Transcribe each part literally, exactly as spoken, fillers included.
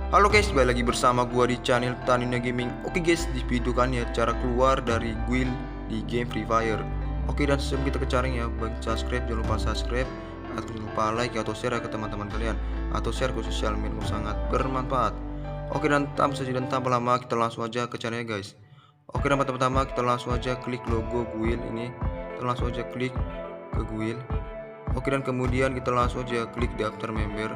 Halo guys, balik lagi bersama gua di channel Tanina Gaming. Oke guys, di video kan ya cara keluar dari guild di game Free Fire. Oke, dan sebelum kita ke caranya, bagi subscribe jangan lupa subscribe, atau jangan lupa like atau share ke teman-teman kalian, atau share ke sosial media sangat bermanfaat. Oke, dan tanpa saja dan tanpa lama kita langsung aja ke caranya guys. Oke, dan pertama-tama kita langsung aja klik logo guild ini, kita langsung aja klik ke guild. Oke, dan kemudian kita langsung aja klik daftar member.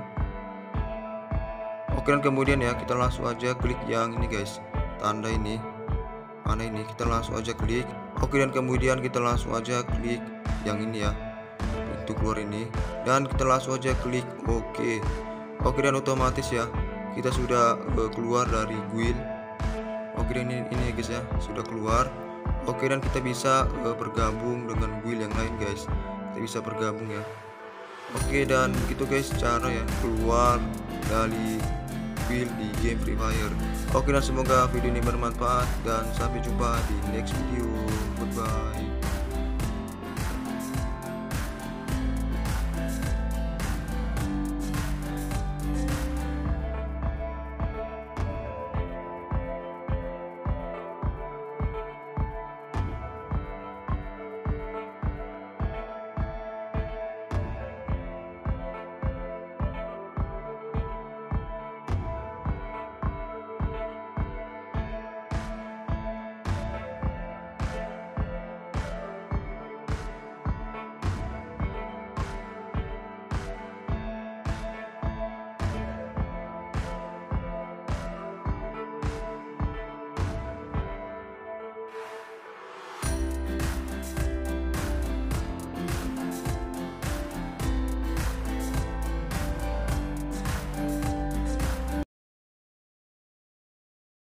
Oke, dan kemudian ya kita langsung aja klik yang ini guys, tanda ini, mana ini, kita langsung aja klik. Oke, dan kemudian kita langsung aja klik yang ini ya, itu keluar ini, dan kita langsung aja klik oke. Oke, dan otomatis ya kita sudah uh, keluar dari guild. Oke, dan ini ini guys ya sudah keluar. Oke, dan kita bisa uh, bergabung dengan guild yang lain guys, kita bisa bergabung ya. Oke, dan begitu guys cara ya keluar dari build di game Free Fire. Oke, dan semoga video ini bermanfaat dan sampai jumpa di next video. Goodbye.